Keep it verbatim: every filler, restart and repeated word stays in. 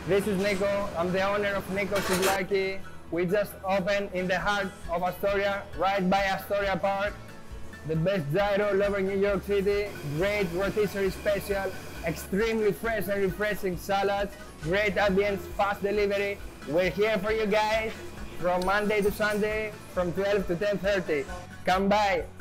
This is Niko. I'm the owner of Niko Souvlaki. We just opened in the heart of Astoria, right by Astoria Park. The best gyro all over New York City. Great rotisserie special, extremely fresh and refreshing salads, great ambience, fast delivery. We're here for you guys from Monday to Sunday from twelve to ten thirty. Come by.